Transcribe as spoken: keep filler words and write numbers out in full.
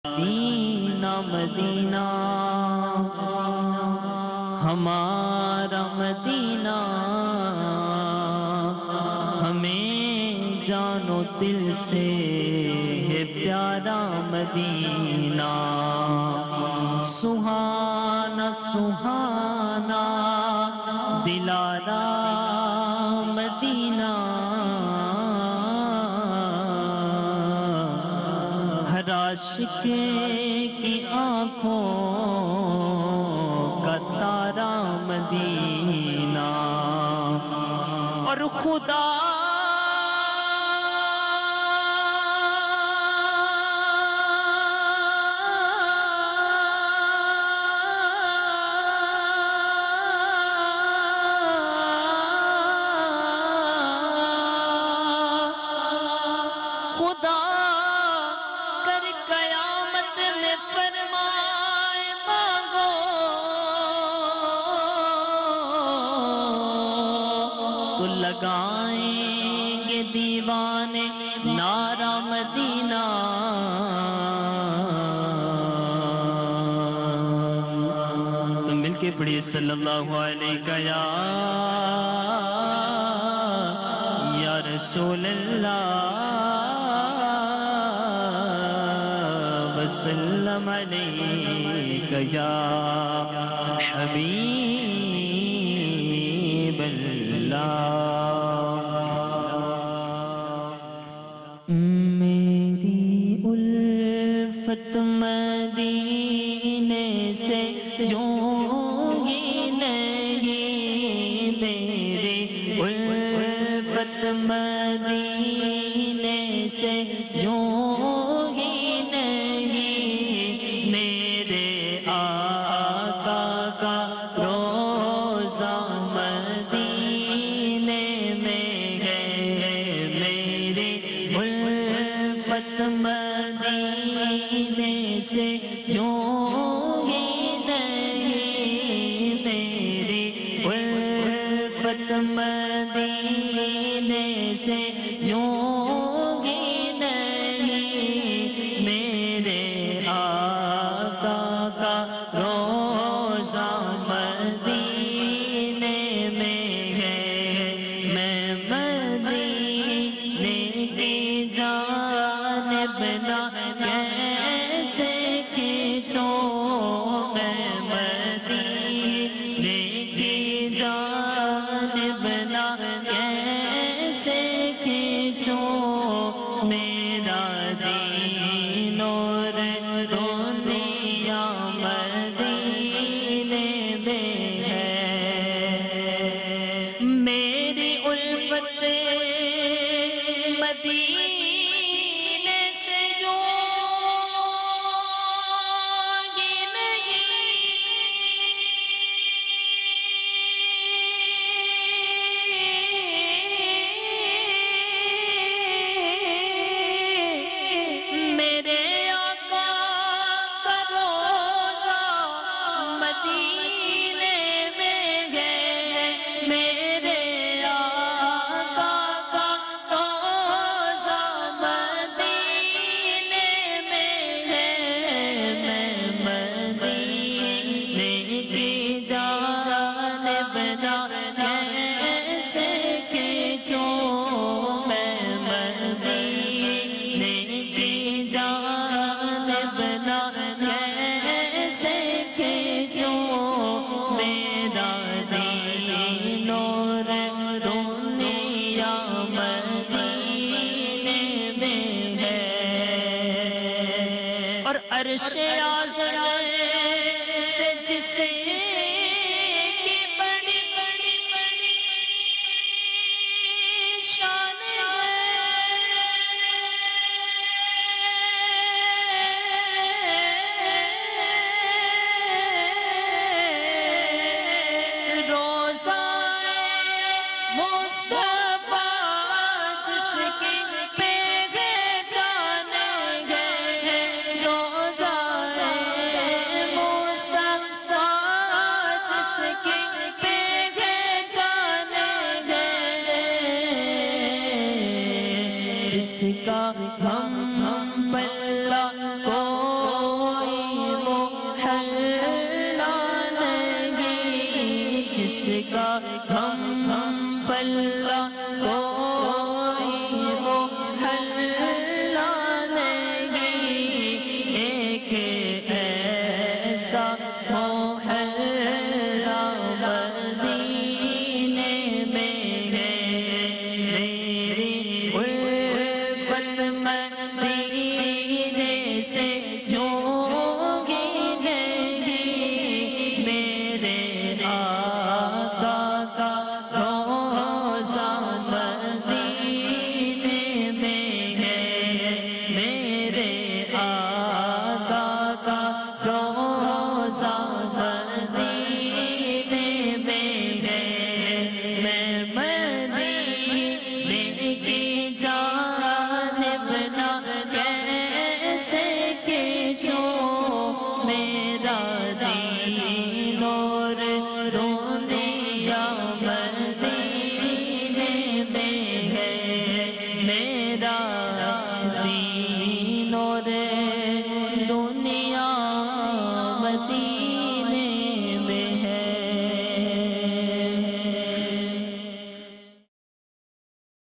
مدینہ مدینہ ہمارا مدینہ، ہمیں جانو دل سے ہے پیارا مدینہ، سہانا سہانا دلارا مدینہ، ہر عاشق کی آنکھوں کا تارا مدینہ، اور خدا خدا کر قیامت میں فرمائے مانگو، تو لگائیں گے دیوانے نعرہ مدینہ، تو مل کے پڑھیے صلی اللہ علیہ یا یا رسول اللہ وسلم علیک یا حبیب اللہ۔ میری الفت مدینے سے یوں ہی نہیں، میری الفت مدینے سے یوں ہی نہیں، میرے آقا کا روضہ مدینے میں ہے، میری الفت مدینے سے یوں ہی نہیں، میری الفت مدینے سے یوں ہی نہیں، میرے آقا کا روضہ مدینے میں ہے، میں مدینے کی جانب نہ کیسے کھینچوں، میں مدینے کی جانب نہ کیسے کھینچوں، میرا دین اور دنیا مدینے میں ہے، میری الفت مدینے سے یوں ہی نہیں، میرے آقا کا روضہ مدینے میں ہے، میرے آقا کا روضہ مدینے میں ہے، میں مدینے کی جانب نہ کیسے کھینچوں، میں مدینے کی جانب نہ کیسے کھینچوں، میرا دین اور دنیا مدینے میں ہے، اور عرش اعظم سے جسے